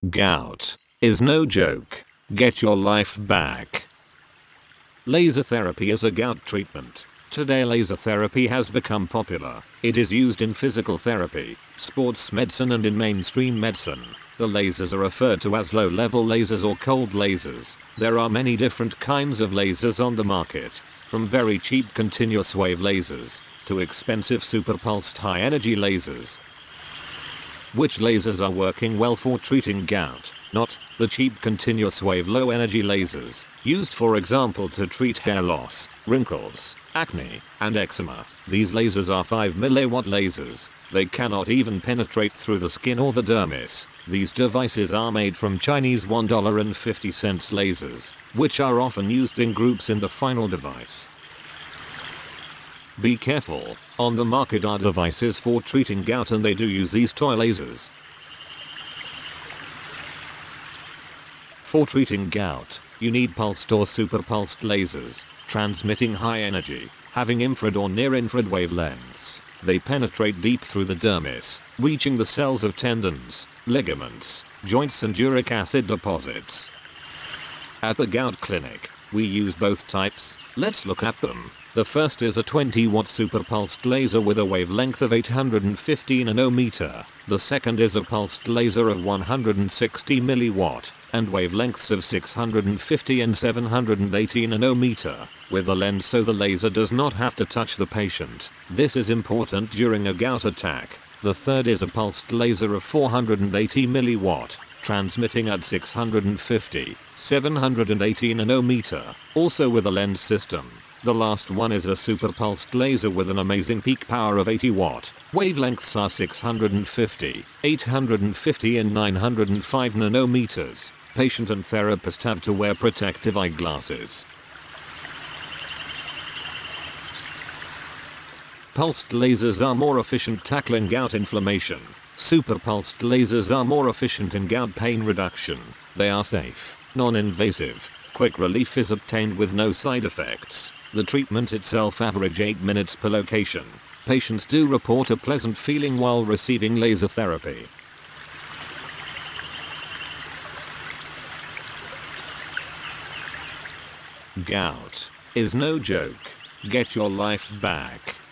Gout is no joke. Get your life back. Laser therapy is a gout treatment. Today laser therapy has become popular. It is used in physical therapy, sports medicine and in mainstream medicine. The lasers are referred to as low-level lasers or cold lasers. There are many different kinds of lasers on the market, from very cheap continuous wave lasers to expensive super pulsed high-energy lasers. Which lasers are working well for treating gout? Not the cheap continuous wave low energy lasers, used for example to treat hair loss, wrinkles, acne, and eczema. These lasers are 5 milliwatt lasers. They cannot even penetrate through the skin or the dermis. These devices are made from Chinese $1.50 lasers, which are often used in groups in the final device. Be careful, on the market are devices for treating gout and they do use these toy lasers. For treating gout, you need pulsed or super pulsed lasers, transmitting high energy, having infrared or near-infrared wavelengths. They penetrate deep through the dermis, reaching the cells of tendons, ligaments, joints and uric acid deposits. At the Gout Clinic, we use both types. Let's look at them. The first is a 20-watt super pulsed laser with a wavelength of 850 nanometer. The second is a pulsed laser of 160 milliwatt and wavelengths of 650 and 780 nanometer, with a lens so the laser does not have to touch the patient. This is important during a gout attack. The third is a pulsed laser of 480 milliwatt, transmitting at 650, 780 nanometer, also with a lens system. The last one is a super pulsed laser with an amazing peak power of 80 watt. Wavelengths are 650, 850 and 905 nanometers. Patient and therapist have to wear protective eyeglasses. Pulsed lasers are more efficient tackling gout inflammation. Super pulsed lasers are more efficient in gout pain reduction. They are safe, non-invasive. Quick relief is obtained with no side effects. The treatment itself average 8 minutes per location. Patients do report a pleasant feeling while receiving laser therapy. Gout is no joke. Get your life back.